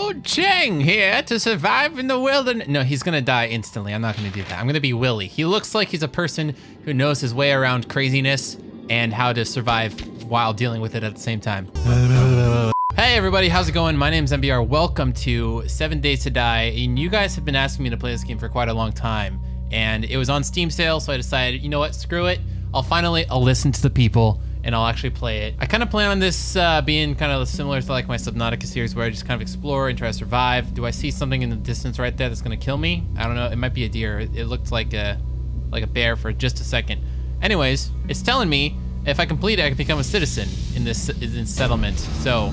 Old Cheng here to survive in the wilderness. No, he's gonna die instantly. I'm not gonna do that. I'm gonna be Willie. He looks like he's a person who knows his way around craziness and how to survive while dealing with it at the same time. Hey everybody, how's it going? My name's eMBeaR. Welcome to 7 Days to Die. And you guys have been asking me to play this game for quite a long time. And it was on Steam sale, so I decided, you know what, screw it. I'll listen to the people and I'll actually play it. I kind of plan on this being kind of similar to like my Subnautica series where I just kind of explore and try to survive. Do I see something in the distance right there that's gonna kill me? I don't know, it might be a deer. It looked like a bear for just a second. Anyways, it's telling me if I complete it, I can become a citizen in this settlement. So,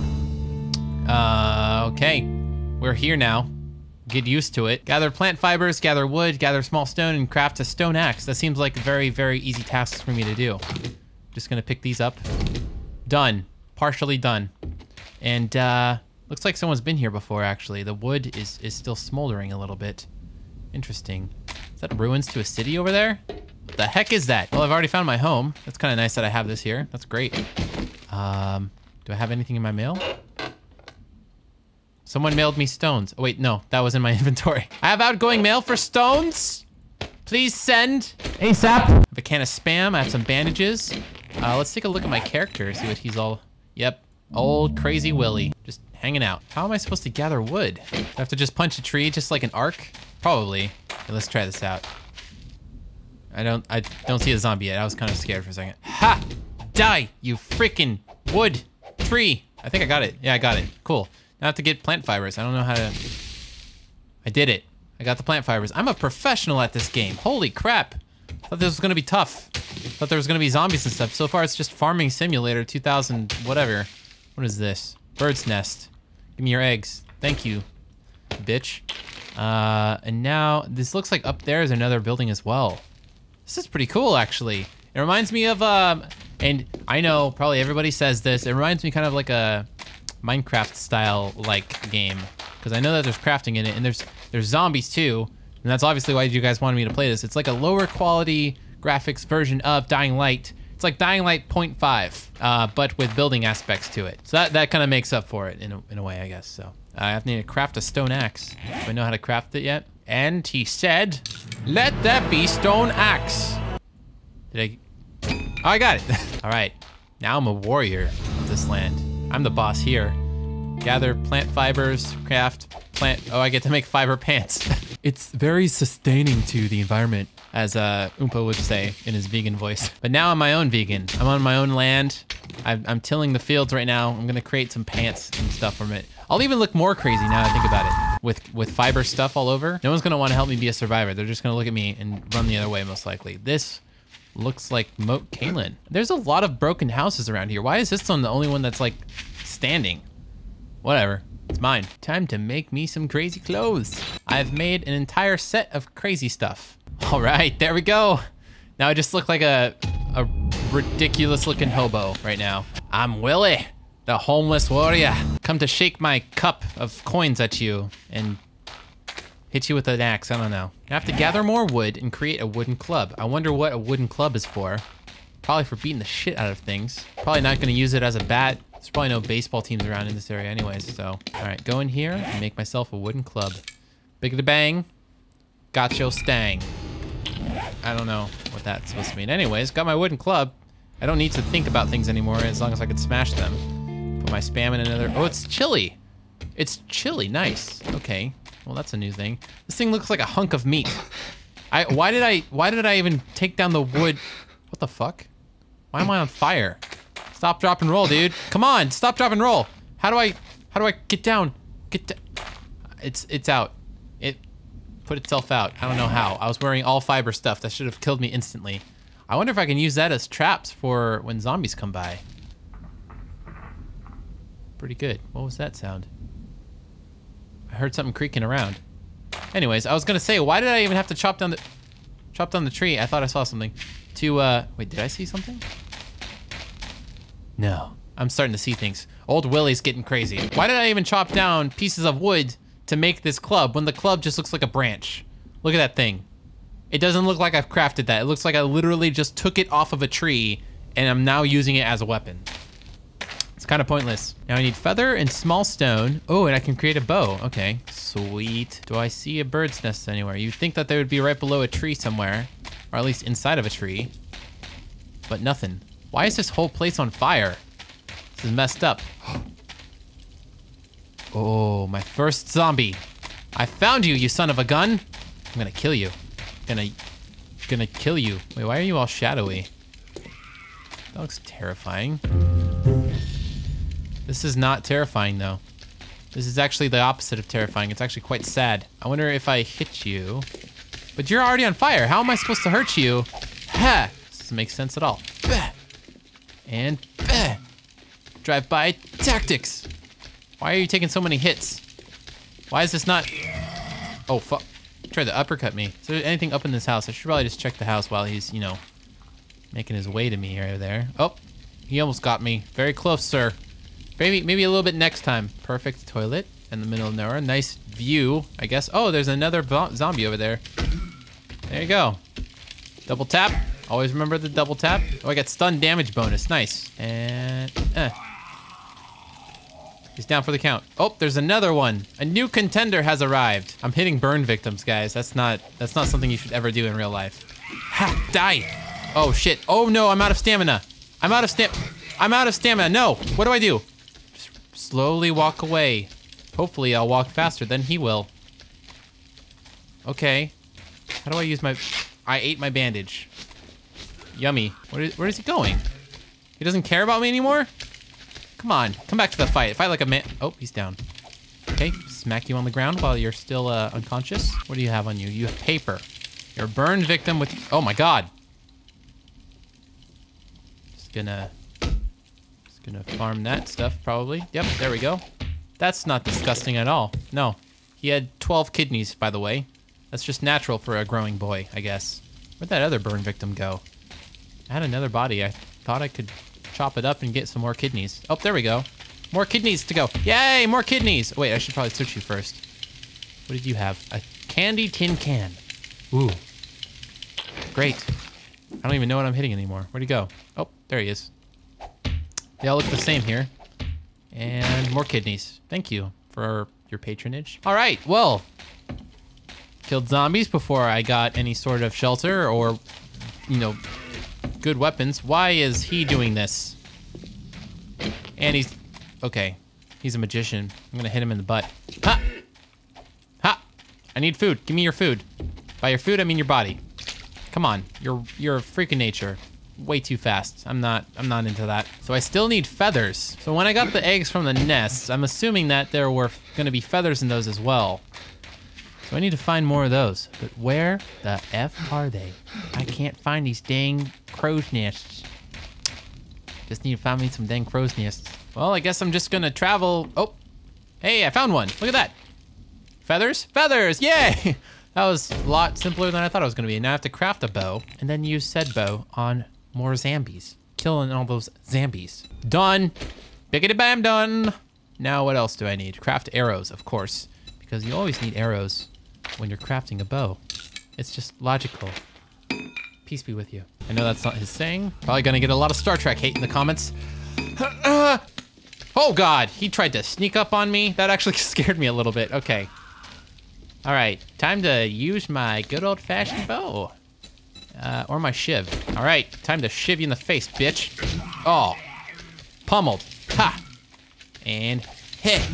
okay, we're here now. Get used to it. Gather plant fibers, gather wood, gather small stone, and craft a stone axe. That seems like very, very easy tasks for me to do. Just gonna pick these up. Done. Partially done. And looks like someone's been here before, actually. The wood is still smoldering a little bit. Interesting. Is that ruins to a city over there? What the heck is that? Well, I've already found my home. That's kind of nice that I have this here. That's great. Do I have anything in my mail? Someone mailed me stones. Oh, wait, no, that was in my inventory. I have outgoing mail for stones. Please send ASAP. I have a can of Spam. I have some bandages. Let's take a look at my character, see what he's all... Yep, old crazy Willie, just hanging out. How am I supposed to gather wood? Do I have to just punch a tree, just like an arc? Probably. Okay, let's try this out. I don't see a zombie yet. I was kind of scared for a second. Ha! Die, you freaking wood tree. I think I got it. Yeah, I got it. Cool. Now I have to get plant fibers. I don't know how to... I did it. I got the plant fibers. I'm a professional at this game. Holy crap. I thought this was gonna be tough. I thought there was gonna be zombies and stuff. So far it's just farming simulator 2000 whatever. What is this? Bird's nest. Give me your eggs. Thank you, bitch. And now this looks like up there is another building as well. This is pretty cool, actually. It reminds me of, and I know probably everybody says this, it reminds me kind of like a Minecraft style like game. Because I know that there's crafting in it, and there's zombies too, and that's obviously why you guys wanted me to play this. It's like a lower quality graphics version of Dying Light. It's like Dying Light 0.5, but with building aspects to it. So that kind of makes up for it in a way, I guess. So I have to need to craft a stone axe. Do I know how to craft it yet? And he said, "Let that be stone axe." Did I? Oh, I got it. All right, now I'm a warrior of this land. I'm the boss here. Gather plant fibers, craft plant... Oh, I get to make fiber pants. It's very sustaining to the environment, as Oompa would say in his vegan voice. But now I'm my own vegan. I'm on my own land. I'm tilling the fields right now. I'm gonna create some pants and stuff from it. I'll even look more crazy now that I think about it. With fiber stuff all over. No one's gonna wanna help me be a survivor. They're just gonna look at me and run the other way, most likely. This looks like Moat Cailin. There's a lot of broken houses around here. Why is this one the only one that's like standing? Whatever, it's mine. Time to make me some crazy clothes. I've made an entire set of crazy stuff. All right, there we go. Now I just look like a ridiculous looking hobo right now. I'm Willie, the homeless warrior. Come to shake my cup of coins at you and hit you with an axe, I don't know. I have to gather more wood and create a wooden club. I wonder what a wooden club is for. Probably for beating the shit out of things. Probably not gonna use it as a bat. There's probably no baseball teams around in this area anyways, so. All right, go in here and make myself a wooden club. Big bang, gotcha stang. I don't know what that's supposed to mean. Anyways, got my wooden club. I don't need to think about things anymore as long as I can smash them. Put my Spam in another, oh, it's chili. It's chili, nice, okay. Well, that's a new thing. This thing looks like a hunk of meat. Why did I even take down the wood? What the fuck? Why am I on fire? Stop, drop, and roll, dude. Come on, stop, drop, and roll. How do I get down? It's out. It put itself out. I don't know how. I was wearing all fiber stuff. That should have killed me instantly. I wonder if I can use that as traps for when zombies come by. Pretty good. What was that sound? I heard something creaking around. Anyways, I was gonna say, why did I even have to chop down the tree? I thought I saw something. Wait, did I see something? No, I'm starting to see things. Old Willie's getting crazy. Why did I even chop down pieces of wood to make this club when the club just looks like a branch? Look at that thing. It doesn't look like I've crafted that. It looks like I literally just took it off of a tree and I'm now using it as a weapon. It's kind of pointless. Now I need feather and small stone. Oh, and I can create a bow. Okay, sweet. Do I see a bird's nest anywhere? You'd think that they would be right below a tree somewhere, or at least inside of a tree, but nothing. Why is this whole place on fire? This is messed up. Oh, my first zombie. I found you, you son of a gun. I'm gonna kill you. Gonna kill you. Wait, why are you all shadowy? That looks terrifying. This is not terrifying though. This is actually the opposite of terrifying. It's actually quite sad. I wonder if I hit you, but you're already on fire. How am I supposed to hurt you? Ha! This doesn't make sense at all. Bah! And bah! Drive-by tactics. Why are you taking so many hits? Why is this not? Oh fuck! Tried to uppercut me. Is there anything up in this house? I should probably just check the house while he's, you know, making his way to me right there. Oh, he almost got me. Very close, sir. Maybe a little bit next time. Perfect toilet in the middle of nowhere. Nice view, I guess. Oh, there's another zombie over there. There you go. Double tap. Always remember the double tap. Oh, I got stun damage bonus. Nice. And he's down for the count. Oh, there's another one. A new contender has arrived. I'm hitting burn victims, guys. That's not something you should ever do in real life. Ha! Die! Oh shit! Oh no! I'm out of stamina. I'm out of stamina. No! What do I do? Slowly walk away. Hopefully I'll walk faster than he will. Okay. How do I use my... I ate my bandage. Yummy. Where is he going? He doesn't care about me anymore? Come on. Come back to the fight. Fight like a man. Oh, he's down. Okay. Smack you on the ground while you're still unconscious. What do you have on you? You have paper. You're a burned victim with... Oh my god. Just gonna farm that stuff, probably. Yep, there we go. That's not disgusting at all. No. He had 12 kidneys, by the way. That's just natural for a growing boy, I guess. Where'd that other burn victim go? I had another body. I thought I could chop it up and get some more kidneys. Oh, there we go. More kidneys to go. Yay, more kidneys. Wait, I should probably switch you first. What did you have? A candy tin can. Ooh. Great. I don't even know what I'm hitting anymore. Where'd he go? Oh, there he is. They all look the same here. And more kidneys. Thank you for your patronage. All right, well, killed zombies before I got any sort of shelter or, you know, good weapons. Why is he doing this? And he's, okay, he's a magician. I'm gonna hit him in the butt. Ha! Ha! I need food. Give me your food. By your food, I mean your body. Come on, you're a freak of nature. Way too fast. I'm not into that. So I still need feathers. So when I got the eggs from the nests, I'm assuming that there were gonna be feathers in those as well. So I need to find more of those. But where the F are they? I can't find these dang crow's nests. Just need to find me some dang crow's nests. Well, I guess I'm just gonna travel. Oh, hey, I found one. Look at that. Feathers? Feathers, yay! That was a lot simpler than I thought it was gonna be. Now I have to craft a bow and then use said bow on more zombies. Killing all those zombies. Done. Biggity bam, done. Now what else do I need? Craft arrows, of course, because you always need arrows when you're crafting a bow. It's just logical. Peace be with you. I know that's not his saying. Probably gonna get a lot of Star Trek hate in the comments. Oh God, he tried to sneak up on me. That actually scared me a little bit. Okay. All right, time to use my good old fashioned bow. Or my shiv. All right, time to shiv you in the face, bitch. Oh, pummeled. Ha! And hit.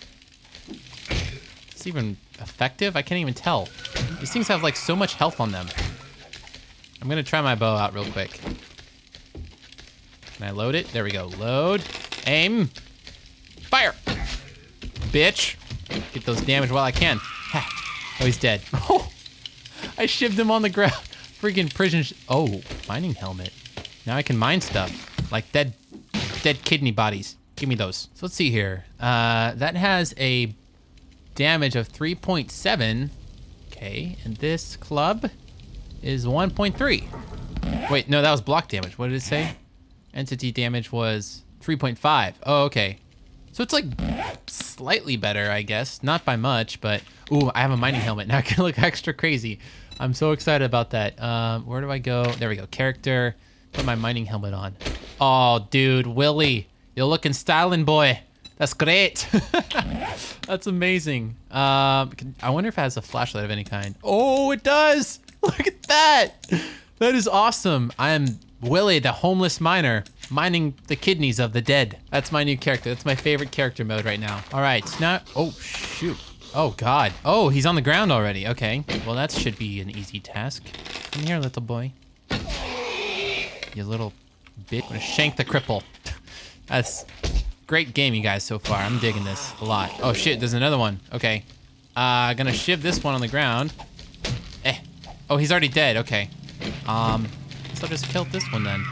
Is this even effective? I can't even tell. These things have like so much health on them. I'm gonna try my bow out real quick. Can I load it? There we go. Load. Aim. Fire. Bitch. Get those damage while I can. Ha. Oh, he's dead. Oh, I shivved him on the ground. Freaking prison. Oh, mining helmet. Now I can mine stuff like dead kidney bodies. Give me those. So let's see here. That has a damage of 3.7. Okay, and this club is 1.3. Wait, no, that was block damage. What did it say? Entity damage was 3.5. Oh, okay. So it's like slightly better, I guess. Not by much, but ooh, I have a mining helmet. Now I can look extra crazy. I'm so excited about that. Where do I go? There we go. Character. Put my mining helmet on. Oh, dude, Willie. You're looking styling, boy. That's great. That's amazing. I wonder if it has a flashlight of any kind. Oh, it does. Look at that. That is awesome. I am Willie, the homeless miner, mining the kidneys of the dead. That's my new character. That's my favorite character mode right now. All right, now, oh, shoot. Oh, God. Oh, he's on the ground already. Okay, well, that should be an easy task. Come here, little boy. You little bitch. I'm gonna shank the cripple. That's great game, you guys, so far. I'm digging this a lot. Oh, shit, there's another one. Okay. Gonna shiv this one on the ground. Oh, he's already dead. Okay. Guess I'll just kill this one then.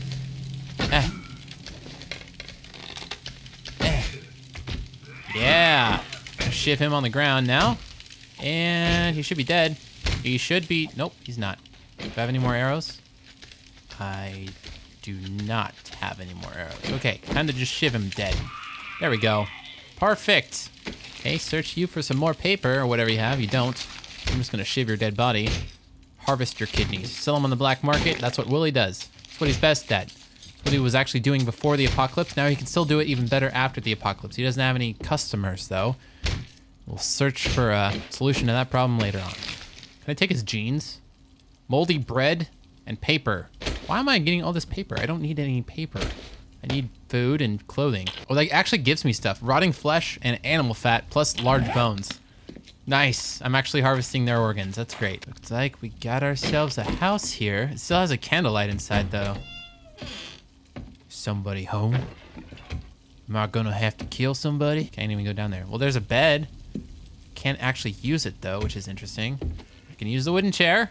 Yeah. Gonna shiv him on the ground now. And he should be dead. He should be... Nope, he's not. Do I have any more arrows? I do not have any more arrows. Okay, time to just shiv him dead. There we go. Perfect. Okay, search you for some more paper or whatever you have. You don't. I'm just gonna shiv your dead body. Harvest your kidneys. Sell them on the black market. That's what Willie does. That's what he's best at. That's what he was actually doing before the apocalypse. Now he can still do it even better after the apocalypse. He doesn't have any customers though. We'll search for a solution to that problem later on. Can I take his jeans? Moldy bread and paper. Why am I getting all this paper? I don't need any paper. I need food and clothing. Oh, that actually gives me stuff. Rotting flesh and animal fat plus large bones. Nice. I'm actually harvesting their organs. That's great. Looks like we got ourselves a house here. It still has a candlelight inside though. Somebody home? Am I gonna have to kill somebody? Can't even go down there. Well, there's a bed. Can't actually use it though, which is interesting. I can use the wooden chair.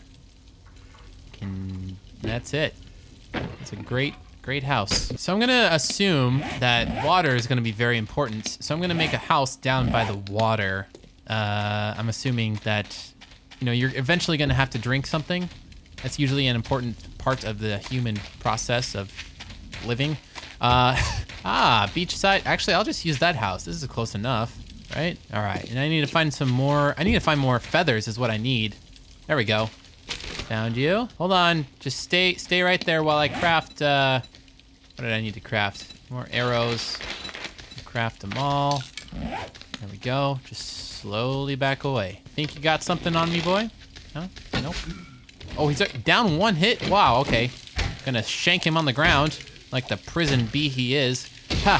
That's it. It's a great house. So I'm gonna assume that water is gonna be very important. So I'm gonna make a house down by the water. I'm assuming that, you know, you're eventually gonna have to drink something. That's usually an important part of the human process of living. Beachside. Actually, I'll just use that house. This is close enough, right? All right, and I need to find some more. I need to find more feathers is what I need. There we go. Found you. Hold on. Just stay right there while I craft, what did I need to craft? More arrows. Craft them all. There we go. Just slowly back away. Think you got something on me, boy? Huh? Nope. Oh, he's down one hit? Wow, okay. Gonna shank him on the ground like the prison bee he is. Ha!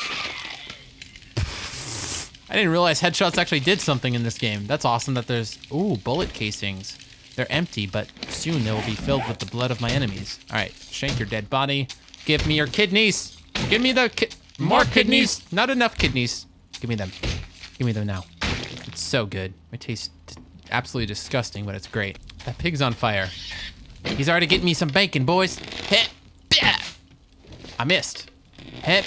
I didn't realize headshots actually did something in this game. That's awesome that there's... Ooh, bullet casings. They're empty, but soon they will be filled with the blood of my enemies. All right, shank your dead body. Give me your kidneys. Give me the more kidneys. Not enough kidneys. Give me them. Give me them now. It's so good. It tastes absolutely disgusting, but it's great. That pig's on fire. He's already getting me some bacon, boys. Hit. I missed. Hit.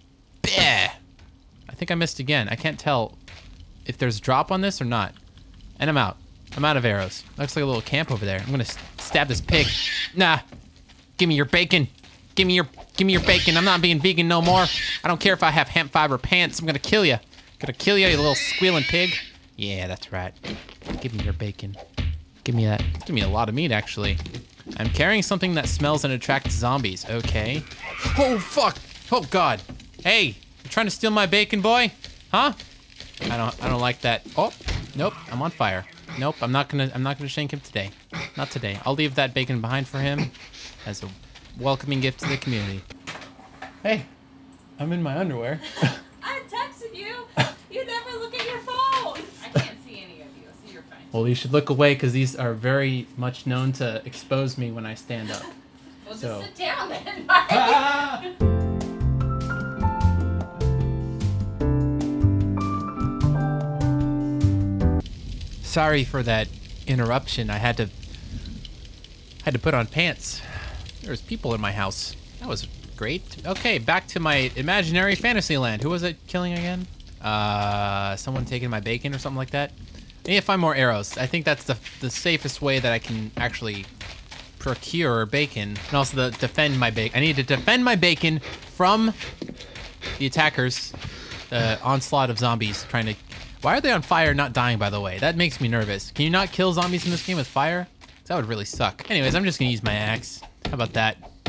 I think I missed again. I can't tell if there's a drop on this or not. And I'm out. I'm out of arrows. Looks like a little camp over there. I'm gonna stab this pig. Nah. Give me your bacon. Give me your bacon. I'm not being vegan no more. I don't care if I have hemp fiber pants. I'm gonna kill you. Gonna kill you, you little squealing pig. Yeah, that's right. Give me your bacon. Give me that. Give me a lot of meat, actually. I'm carrying something that smells and attracts zombies. Okay. Oh, fuck. Oh, God. Hey, you trying to steal my bacon, boy? Huh? I don't like that. Oh, nope. I'm on fire. Nope. I'm not gonna shank him today. Not today. I'll leave that bacon behind for him as a welcoming gift to the community. Hey, I'm in my underwear. I texted you. You never look at your phone. I can't see any of you, so you're fine. Well, you should look away because these are very much known to expose me when I stand up. Well, so. Just sit down then. Sorry for that interruption. I had to put on pants. There's people in my house. That was great. Okay, back to my imaginary fantasy land. Who was it killing again? Someone taking my bacon or something like that. I need to find more arrows. I think that's the safest way that I can actually procure bacon and also defend my bacon. I need to defend my bacon from the attackers, the onslaught of zombies trying to... Why are they on fire not dying, by the way? That makes me nervous. Can you not kill zombies in this game with fire? That would really suck. Anyways, I'm just gonna use my axe. How about that?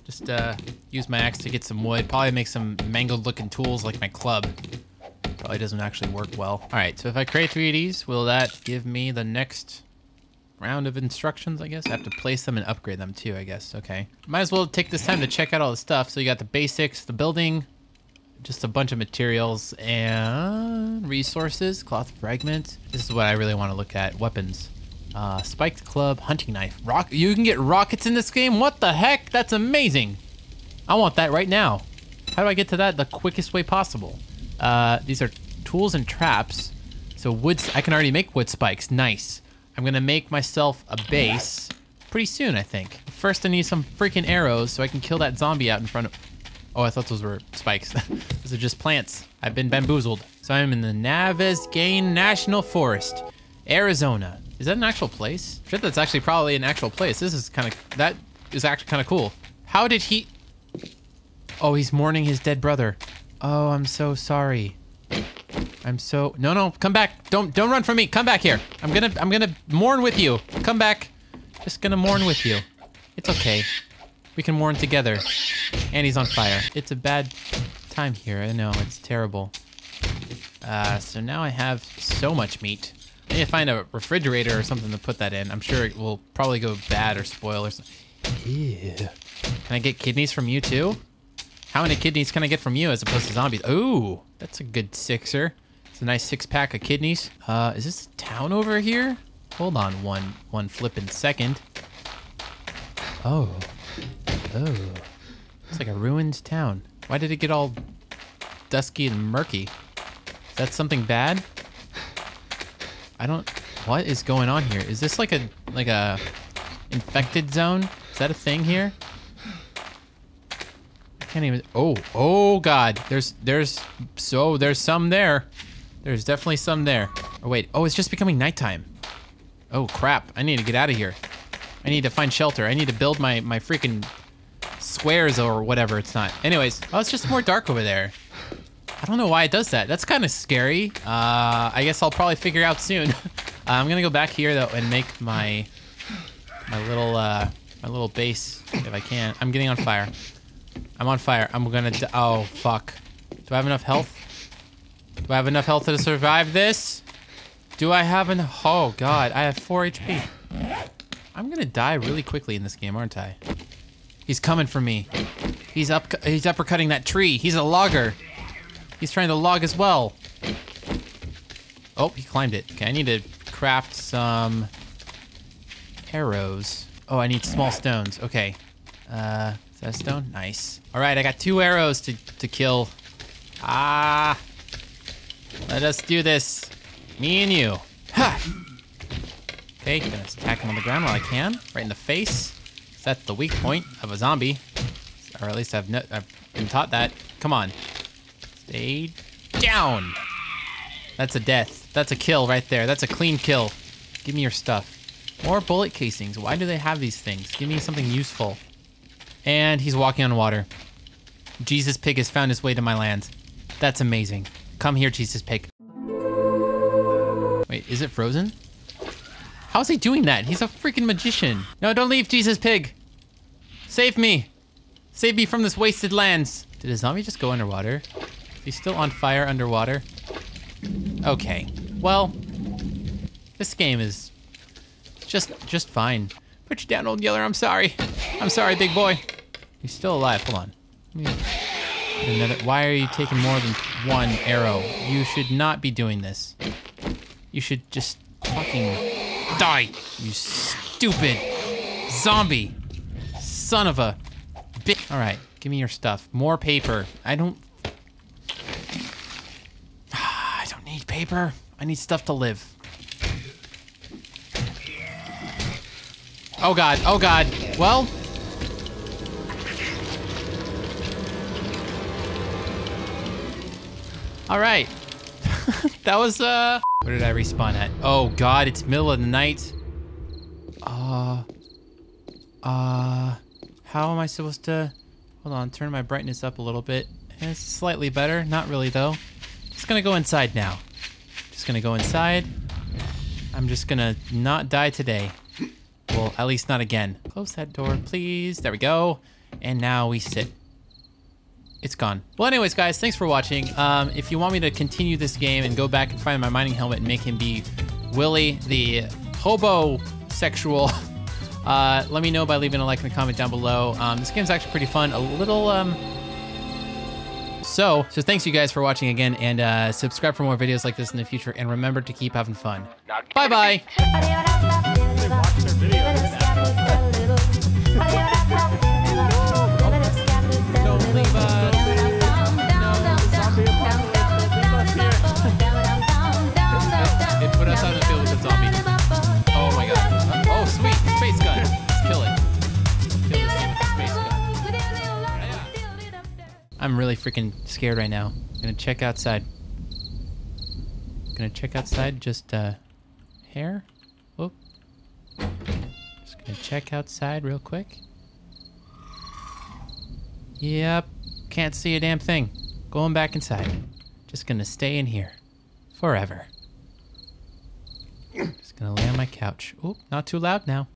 Just use my axe to get some wood. Probably make some mangled looking tools like my club. Probably doesn't actually work well. All right, so if I create 3 of these, will that give me the next round of instructions, I guess? I have to place them and upgrade them too, I guess. Okay. Might as well take this time to check out all the stuff. So you got the basics, the building, just a bunch of materials and resources, cloth fragment. This is what I really want to look at. Weapons. Spiked club, hunting knife. You can get rockets in this game? What the heck? That's amazing. I want that right now. How do I get to that the quickest way possible? These are tools and traps. So woods, I can already make wood spikes. Nice. I'm gonna make myself a base pretty soon, I think. First, I need some freaking arrows so I can kill that zombie out in front of... Oh, I thought those were spikes. Those are just plants. I've been bamboozled. So I'm in the Navasgain National Forest, Arizona. Is that an actual place? I'm sure that's actually probably an actual place. This is that is actually kind of cool. How did he... Oh, he's mourning his dead brother. Oh, I'm so sorry. No, come back. Don't run from me. Come back here. I'm gonna mourn with you. Come back. Just gonna mourn with you. It's okay. We can mourn together. And he's on fire. It's a bad time here. I know, it's terrible. So now I have so much meat. I need to find a refrigerator or something to put that in. I'm sure it will probably go bad or spoil or something. Ew. Can I get kidneys from you too? How many kidneys can I get from you as opposed to zombies? Ooh, that's a good sixer. It's a nice 6-pack of kidneys. Is this a town over here? Hold on one flippin' second. Oh. It's like a ruined town. Why did it get all dusky and murky? Is that something bad? What is going on here? Is this like a infected zone? Is that a thing here? I can't even, oh God. There's some there. There's definitely some there. Oh wait, it's just becoming nighttime. Oh crap, I need to get out of here. I need to find shelter. I need to build my freaking squares or whatever it's not. Anyways, it's just more dark over there. I don't know why it does that. That's kind of scary. I guess I'll probably figure out soon. I'm gonna go back here though and make my little base if I can. I'm getting on fire. I'm on fire. I'm gonna oh fuck. Do I have enough health? Do I have enough health to survive this? Do I have enough? Oh God, I have 4 HP. I'm gonna die really quickly in this game, aren't I? He's coming for me. He's uppercutting that tree. He's a logger. He's trying to log as well. Oh, he climbed it. Okay, I need to craft some arrows. Oh, I need small stones. Okay. Is that a stone? Nice. All right, I got 2 arrows to kill. Let us do this. Me and you. Ha! Okay, gonna attack him on the ground while I can. Right in the face. That's the weak point of a zombie. Or at least I've been taught that. Come on. Stay down. That's a death. That's a kill right there. That's a clean kill. Give me your stuff. More bullet casings. Why do they have these things? Give me something useful. And he's walking on water. Jesus Pig has found his way to my land. That's amazing. Come here, Jesus Pig. Wait, is it frozen? How's he doing that? He's a freaking magician. No, don't leave, Jesus Pig. Save me. Save me from this wasted lands. Did a zombie just go underwater? He's still on fire underwater. Okay. Well, this game is just fine. Put you down, old Yeller. I'm sorry. I'm sorry, big boy. He's still alive. Hold on. Why are you taking more than 1 arrow? You should not be doing this. You should just fucking die, you stupid zombie son of a bitch. All right, give me your stuff. More paper. I don't need paper. I need stuff to live. Oh God, oh God. Well. All right. That was, where did I respawn at? Oh God, it's middle of the night. How am I supposed to, hold on, turn my brightness up a little bit. It's slightly better, not really though. Just gonna go inside now. Just gonna go inside. I'm just gonna not die today. Well, at least not again. Close that door, please. There we go. And now we sit. It's gone. Well, anyways, guys, thanks for watching. If you want me to continue this game and go back and find my mining helmet and make him be Willie, the hobo-sexual, let me know by leaving a like and a comment down below. This game's actually pretty fun. A little, So thanks you guys for watching again, and subscribe for more videos like this in the future, and remember to keep having fun. Bye-bye. Don't leave us. It put us out in the field with a zombie. Oh my god. Oh, sweet. Space gun. Let's kill it. Kill this thing with the space gun. I'm really freaking scared right now. Gonna check outside. Just, hair? Whoop. Just gonna check outside real quick. Yep. Can't see a damn thing. Going back inside. Just gonna stay in here. Forever. Just gonna lay on my couch. Oop, not too loud now.